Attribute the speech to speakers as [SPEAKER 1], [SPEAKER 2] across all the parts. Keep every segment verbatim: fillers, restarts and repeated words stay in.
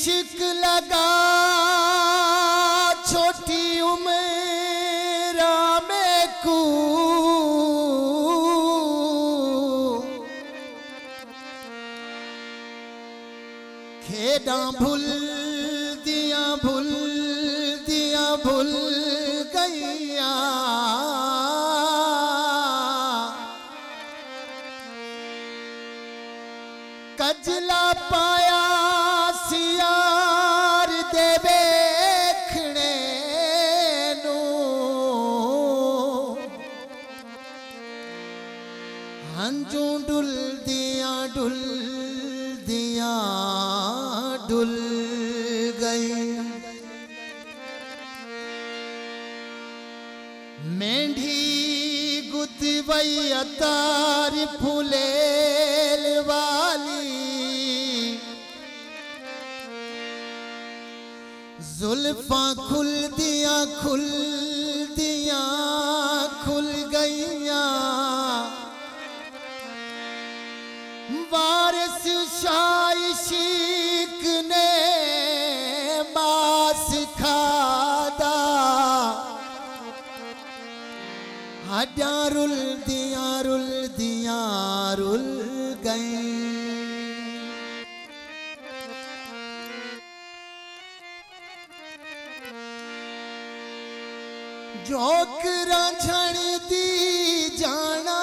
[SPEAKER 1] इश्क लगा छोटी उम्र में को खेड़ा भूल दिया भूल दिया भूल गैया कजला पाया सियार दे देखने नू हंजू डुल दिया डुल दिया डुल गई मेंढी गुदवई अतार फुलेल वाली जुल्फा खुल दिया खुल दिया खुल गईया वारिस शाइशीक ने बास खादा हड्या रुल दिया रुल दिया रुल गई जोकरा झण दी जाना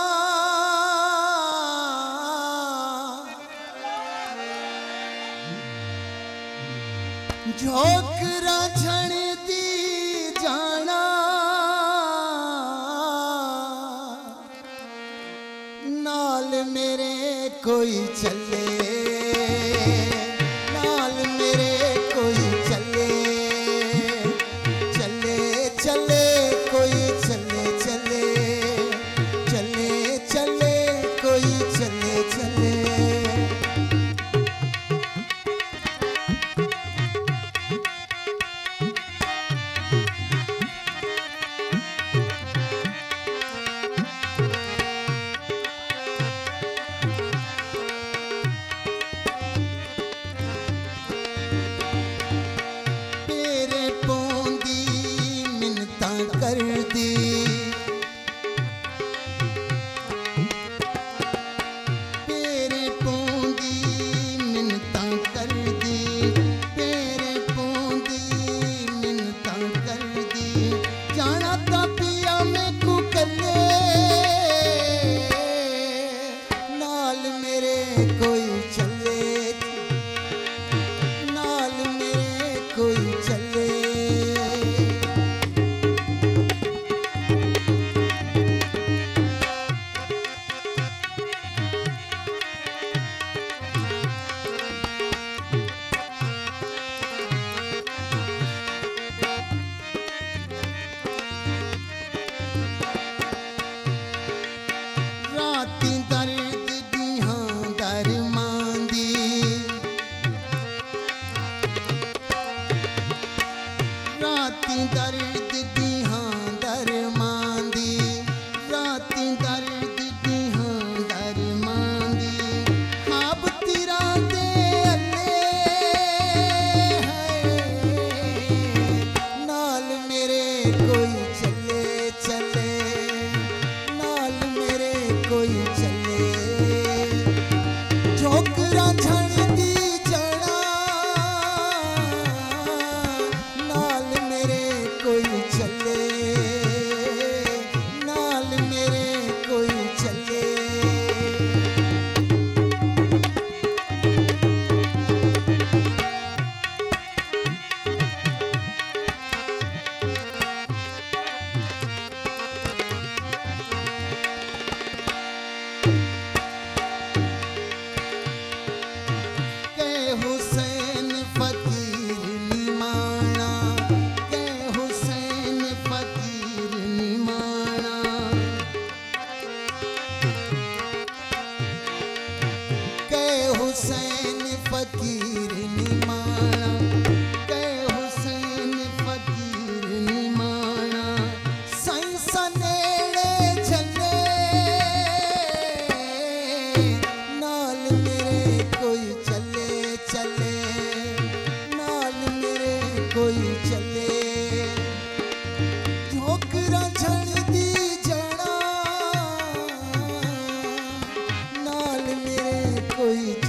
[SPEAKER 1] जोकरा झण दी जाना नाल मेरे कोई चले नाल मेरे कोई चले चले चले कोई चले चले चले चले कोई चले चले कर दी तेरे पोंदी मिन्नता कर दी तेरे पोंदी मिन्नता कर दी जाना ता पिया में को कले नाल मेरे कोई चले नाल मेरे कोई चले दर्द दी हाँ दर मांदी राती दर्द दी हाँ दर मांदी खाब तिरा दे अल्ले नाल मेरे कोई चले चले नाल मेरे कोई चले झोकरा झण दी जड़ा नाल मेरे कोई चले नाल मेरे कोई चले के हुसैन फकीर निमाना के हुसैन फकीर निमाना के हुसैन फकीर निमाना के हुसैन फकीर निमाना साईं सनेड़े झले नाल मेरे कोई चले चले कोई